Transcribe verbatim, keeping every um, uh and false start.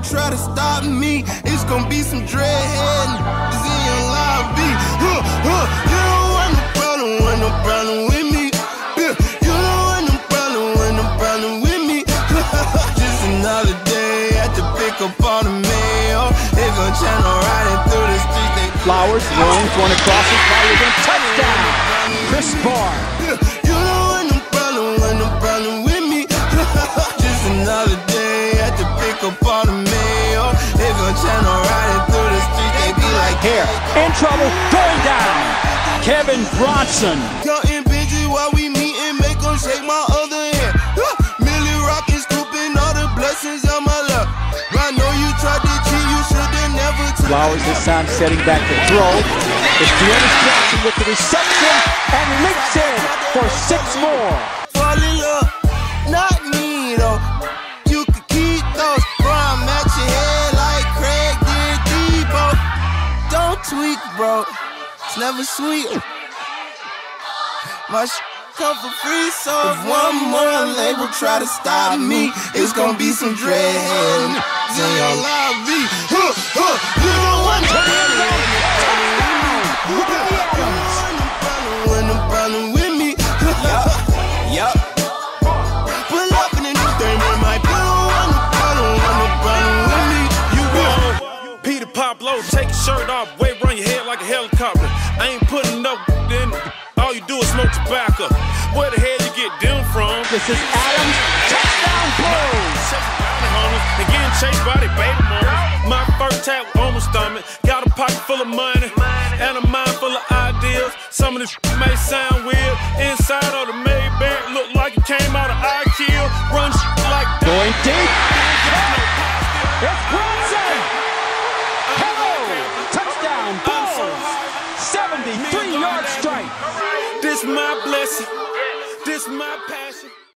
try to stop me, it's gonna be some dreadhead niggas in your lobby. Huh, huh, you don't want no problem, want no problem with me. Yeah, you don't want no problem, want no problem with me. Just another day at the pick up all the mail. They gon' channel riding through the streets. They Flowers rolling, throwing across it. Flowers in touchdown. Chris Barr. Yeah, you don't want no problem, want no problem with me. Just another day at the pick up all the mail. They gon' channel riding through the streets. They be like, Here, in trouble, going down. Kevin Bronson. counting bitches while we meetin', make them shake my other hand. Millie rockin', scooping all the blessings on my lap. I know you tried to cheat, you should've never took. Flowers this time setting back to throw. It's Dearness Jackson with the reception and leaps in for six more. Fall in love, not me though. You could keep those, bro. I'm at your head like Craig did Debo. Don't tweak, bro. It's never sweet. My sh come for free, so if one more label try to stop me, it's gonna be some dreadhead niggas in your lobby. Huh, huh, you don't want no problem, want no problem with me. Yup. Pull up in a new thing, man, my don't want no problem, want no problem with me. You go, Peter Pablo, take your shirt off, wave around your head like a helicopter. I ain't putting up in. All you do is smoke tobacco. Where the hell you get them from? This is Adams, touchdown close. And getting chased by their baby mama. My first tap on my stomach. Got a pocket full of money and a mind full of ideas. Some of this may sound weird. Inside of the Maybach look like it came out of I Kill. Run like that. Going deep. It's Bronson. Hello. Touchdown Bulls. seventy-three yard strike. This my blessing. This my path.